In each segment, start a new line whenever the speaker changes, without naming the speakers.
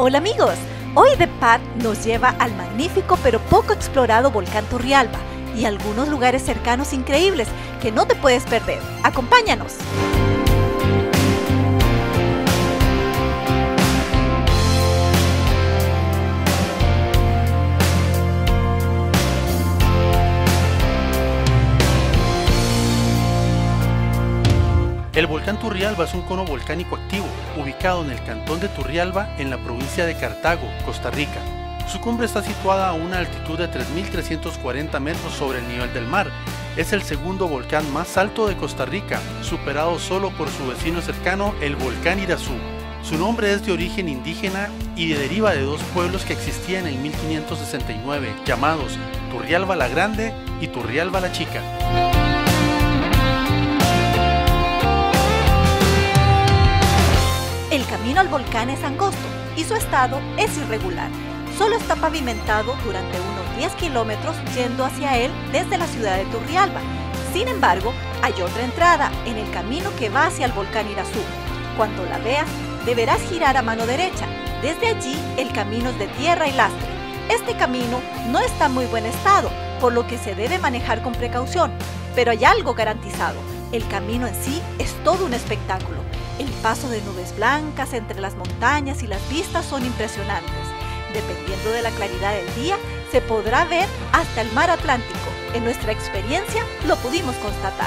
Hola amigos, hoy The Path nos lleva al magnífico pero poco explorado volcán Turrialba y algunos lugares cercanos increíbles que no te puedes perder. ¡Acompáñanos!
El volcán Turrialba es un cono volcánico activo, ubicado en el cantón de Turrialba, en la provincia de Cartago, Costa Rica. Su cumbre está situada a una altitud de 3.340 metros sobre el nivel del mar. Es el segundo volcán más alto de Costa Rica, superado solo por su vecino cercano, el volcán Irazú. Su nombre es de origen indígena y deriva de dos pueblos que existían en 1569, llamados Turrialba la Grande y Turrialba la Chica.
El camino al volcán es angosto y su estado es irregular. Solo está pavimentado durante unos 10 kilómetros yendo hacia él desde la ciudad de Turrialba. Sin embargo, hay otra entrada en el camino que va hacia el volcán Irazú. Cuando la veas, deberás girar a mano derecha. Desde allí, el camino es de tierra y lastre. Este camino no está en muy buen estado, por lo que se debe manejar con precaución. Pero hay algo garantizado: el camino en sí es todo un espectáculo. El paso de nubes blancas entre las montañas y las vistas son impresionantes. Dependiendo de la claridad del día, se podrá ver hasta el mar Atlántico. En nuestra experiencia lo pudimos constatar.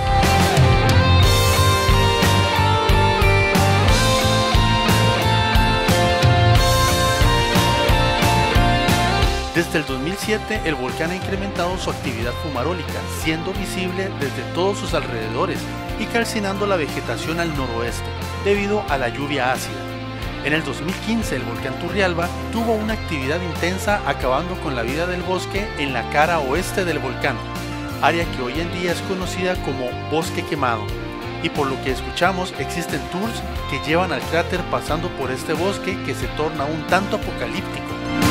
Desde el 2007, el volcán ha incrementado su actividad fumarólica, siendo visible desde todos sus alrededores y calcinando la vegetación al noroeste, debido a la lluvia ácida. En el 2015, el volcán Turrialba tuvo una actividad intensa, acabando con la vida del bosque en la cara oeste del volcán, área que hoy en día es conocida como Bosque Quemado. Y por lo que escuchamos, existen tours que llevan al cráter pasando por este bosque que se torna un tanto apocalíptico.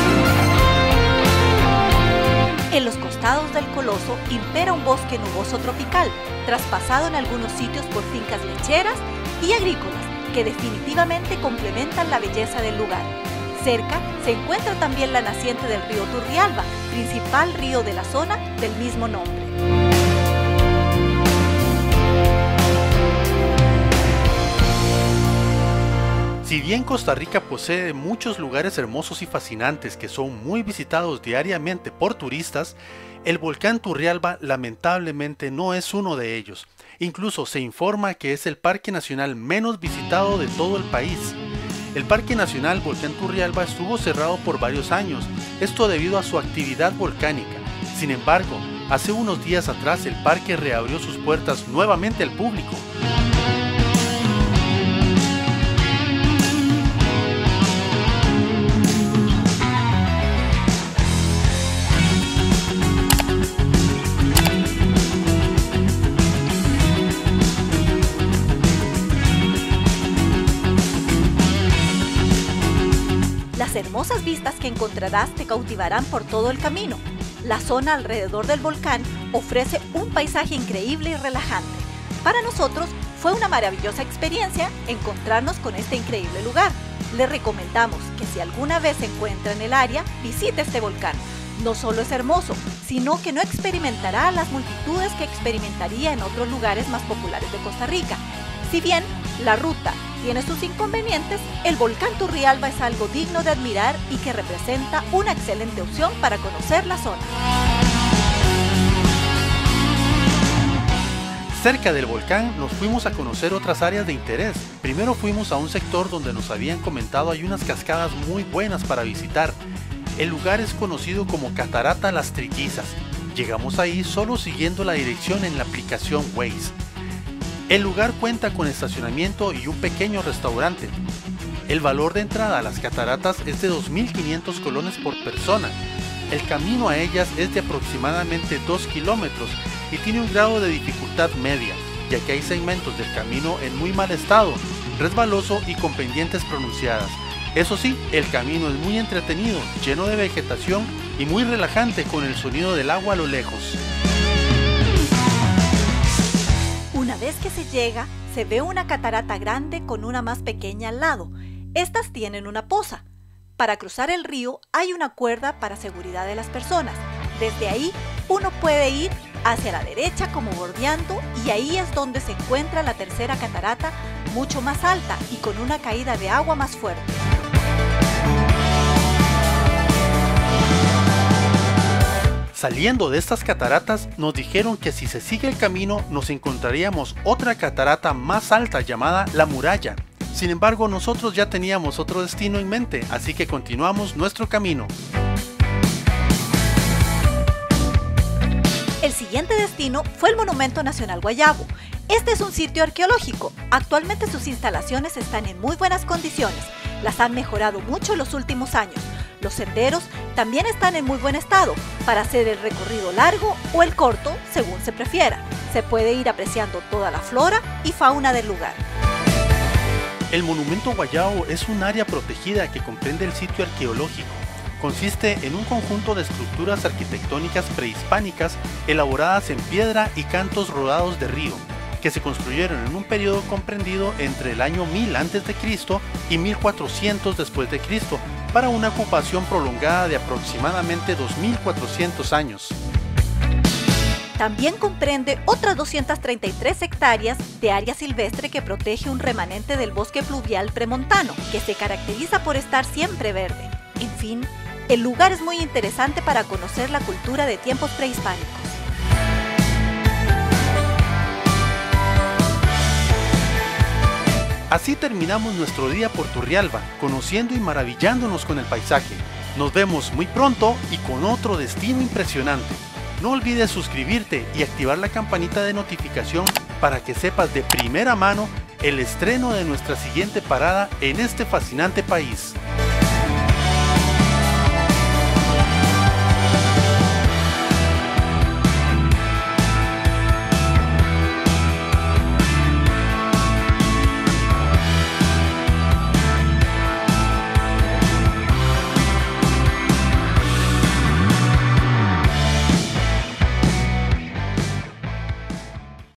En los costados del coloso impera un bosque nuboso tropical, traspasado en algunos sitios por fincas lecheras y agrícolas, que definitivamente complementan la belleza del lugar. Cerca se encuentra también la naciente del río Turrialba, principal río de la zona del mismo nombre.
Si bien Costa Rica posee muchos lugares hermosos y fascinantes que son muy visitados diariamente por turistas, el volcán Turrialba lamentablemente no es uno de ellos. Incluso se informa que es el parque nacional menos visitado de todo el país. El Parque Nacional Volcán Turrialba estuvo cerrado por varios años, esto debido a su actividad volcánica. Sin embargo, hace unos días atrás el parque reabrió sus puertas nuevamente al público.
Las hermosas vistas que encontrarás te cautivarán por todo el camino. La zona alrededor del volcán ofrece un paisaje increíble y relajante. Para nosotros fue una maravillosa experiencia encontrarnos con este increíble lugar. Le recomendamos que si alguna vez se encuentra en el área, visite este volcán. No solo es hermoso, sino que no experimentará las multitudes que experimentaría en otros lugares más populares de Costa Rica. Si bien la ruta tiene sus inconvenientes, el volcán Turrialba es algo digno de admirar y que representa una excelente opción para conocer la zona.
Cerca del volcán nos fuimos a conocer otras áreas de interés. Primero fuimos a un sector donde nos habían comentado hay unas cascadas muy buenas para visitar. El lugar es conocido como Catarata Las Trillizas. Llegamos ahí solo siguiendo la dirección en la aplicación Waze. El lugar cuenta con estacionamiento y un pequeño restaurante. El valor de entrada a las cataratas es de 2.500 colones por persona. El camino a ellas es de aproximadamente 2 kilómetros y tiene un grado de dificultad media, ya que hay segmentos del camino en muy mal estado, resbaloso y con pendientes pronunciadas. Eso sí, el camino es muy entretenido, lleno de vegetación y muy relajante con el sonido del agua a lo lejos.
Una vez que se llega, se ve una catarata grande con una más pequeña al lado. Estas tienen una poza. Para cruzar el río hay una cuerda para seguridad de las personas. Desde ahí uno puede ir hacia la derecha como bordeando y ahí es donde se encuentra la tercera catarata, mucho más alta y con una caída de agua más fuerte.
Saliendo de estas cataratas, nos dijeron que si se sigue el camino nos encontraríamos otra catarata más alta llamada La Muralla. Sin embargo, nosotros ya teníamos otro destino en mente, así que continuamos nuestro camino.
El siguiente destino fue el Monumento Nacional Guayabo. Este es un sitio arqueológico. Actualmente sus instalaciones están en muy buenas condiciones. Las han mejorado mucho en los últimos años. Los senderos también están en muy buen estado para hacer el recorrido largo o el corto, según se prefiera. Se puede ir apreciando toda la flora y fauna del lugar.
El Monumento Guayabo es un área protegida que comprende el sitio arqueológico. Consiste en un conjunto de estructuras arquitectónicas prehispánicas elaboradas en piedra y cantos rodados de río, que se construyeron en un periodo comprendido entre el año 1000 a.C. y 1400 después de Cristo, para una ocupación prolongada de aproximadamente 2400 años.
También comprende otras 233 hectáreas de área silvestre que protege un remanente del bosque pluvial premontano, que se caracteriza por estar siempre verde. En fin, el lugar es muy interesante para conocer la cultura de tiempos prehispánicos.
Así terminamos nuestro día por Turrialba, conociendo y maravillándonos con el paisaje. Nos vemos muy pronto y con otro destino impresionante. No olvides suscribirte y activar la campanita de notificación para que sepas de primera mano el estreno de nuestra siguiente parada en este fascinante país.